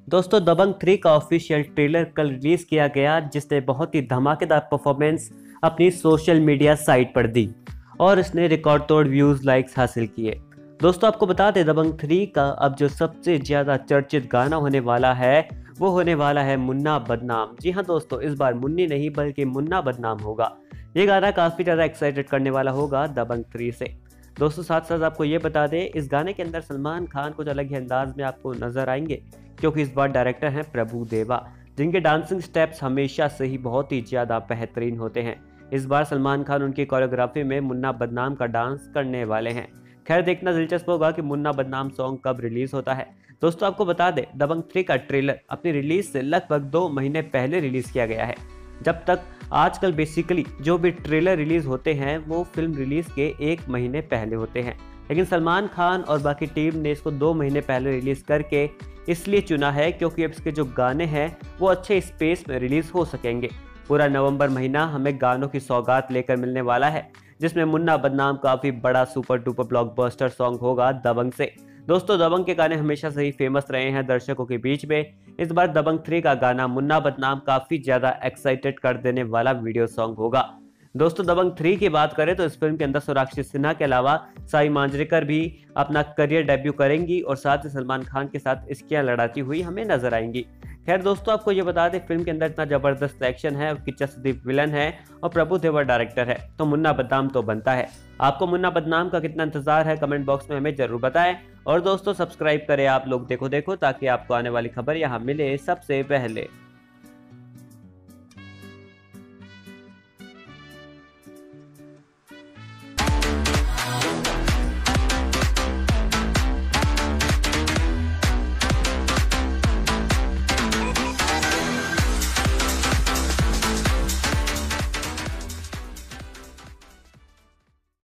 दोस्तों दबंग 3 का official trailer कल रिलीज किया गया, जिसने बहुत ही धमाकेदार परफॉर्मेंस अपनी सोशल मीडिया साइट पर दी और इसने रिकॉर्ड तोड़ व्यूज लाइक्स हासिल किए। दोस्तों आपको बता दें, दबंग 3 का अब जो सबसे ज्यादा चर्चित गाना होने वाला है वो होने वाला है मुन्ना बदनाम। जी हाँ दोस्तों, इस बार मुन्नी नहीं बल्कि मुन्ना बदनाम होगा। ये गाना काफी ज्यादा एक्साइटेड करने वाला होगा दबंग 3 से। दोस्तों साथ साथ आपको ये बता दें, इस गाने के अंदर सलमान खान कुछ अलग ही अंदाज में आपको नजर आएंगे, क्योंकि इस बार डायरेक्टर हैं प्रभु देवा, जिनके डांसिंग स्टेप्स हमेशा से ही बहुत ही ज़्यादा बेहतरीन होते हैं। इस बार सलमान खान उनकी कोरियोग्राफी में मुन्ना बदनाम का डांस करने वाले हैं। खैर देखना दिलचस्प होगा कि मुन्ना बदनाम सॉन्ग कब रिलीज होता है। दोस्तों आपको बता दें, दबंग 3 का ट्रेलर अपनी रिलीज से लगभग 2 महीने पहले रिलीज किया गया है। जब तक आजकल बेसिकली जो भी ट्रेलर रिलीज होते हैं वो फिल्म रिलीज के 1 महीने पहले होते हैं, लेकिन सलमान खान और बाकी टीम ने इसको 2 महीने पहले रिलीज करके इसलिए चुना है क्योंकि अब इसके जो गाने हैं वो अच्छे स्पेस में रिलीज हो सकेंगे। पूरा नवंबर महीना हमें गानों की सौगात लेकर मिलने वाला है, जिसमें मुन्ना बदनाम काफी बड़ा सुपर डुपर ब्लॉकबस्टर सॉन्ग होगा दबंग से। दोस्तों दबंग के गाने हमेशा से ही फेमस रहे हैं दर्शकों के बीच में। इस बार दबंग 3 का गाना मुन्ना बदनाम काफी ज्यादा एक्साइटेड कर देने वाला वीडियो सॉन्ग होगा। दोस्तों दबंग 3 की बात करें तो इस फिल्म के अंदर सोनाक्षी सिन्हा के अलावा साई मांजरेकर भी अपना करियर डेब्यू करेंगी और साथ ही सलमान खान के साथ इश्कियां लड़ाती हुई हमें नजर आएंगी। खैर दोस्तों आपको ये बता दें, फिल्म के अंदर इतना जबरदस्त एक्शन है, किच्चा सुदीप विलन है और प्रभु देवा डायरेक्टर है, तो मुन्ना बदनाम तो बनता है। आपको मुन्ना बदनाम का कितना इंतजार है कमेंट बॉक्स में हमें जरूर बताएं। और दोस्तों सब्सक्राइब करें आप लोग देखो देखो, ताकि आपको आने वाली खबर यहाँ मिले सबसे पहले।